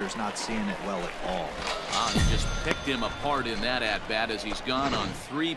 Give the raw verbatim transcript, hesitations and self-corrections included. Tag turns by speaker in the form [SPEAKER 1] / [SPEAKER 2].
[SPEAKER 1] Snyder's not seeing it well at all.
[SPEAKER 2] Wow, he just picked him apart in that at-bat as he's gone on three